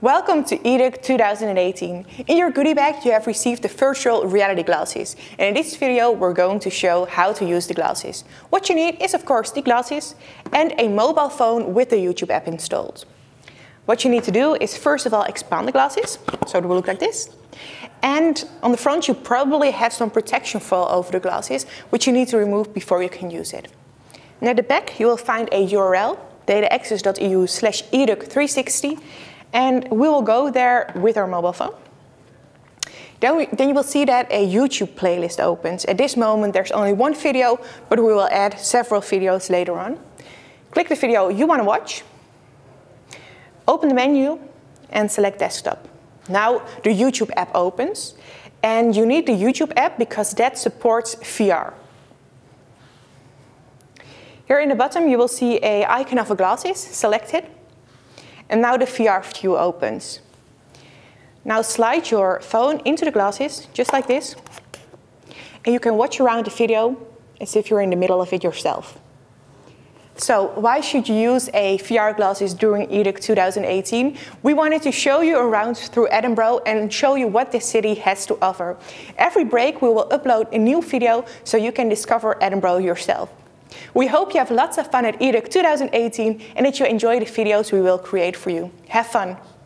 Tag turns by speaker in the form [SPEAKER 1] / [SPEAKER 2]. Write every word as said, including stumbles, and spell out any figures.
[SPEAKER 1] Welcome to EDUC two thousand eighteen. In your goodie bag you have received the virtual reality glasses, and in this video we're going to show how to use the glasses. What you need is of course the glasses and a mobile phone with the YouTube app installed. What you need to do is first of all expand the glasses, so it will look like this. And on the front you probably have some protection foil over the glasses, which you need to remove before you can use it. And at the back you will find a U R L, data-access dot e u slash E D U C three sixty, and we will go there with our mobile phone. Then, we, then you will see that a YouTube playlist opens. At this moment there's only one video, but we will add several videos later on. Click the video you want to watch, open the menu and select desktop. Now the YouTube app opens, and you need the YouTube app because that supports V R. Here in the bottom you will see an icon of a glasses, select it. And now the V R view opens. Now slide your phone into the glasses, just like this. And you can watch around the video as if you're in the middle of it yourself. So why should you use a V R glasses during EDUC two thousand eighteen? We wanted to show you around through Edinburgh and show you what this city has to offer. Every break we will upload a new video so you can discover Edinburgh yourself. We hope you have lots of fun at EDUC two thousand eighteen and that you enjoy the videos we will create for you. Have fun!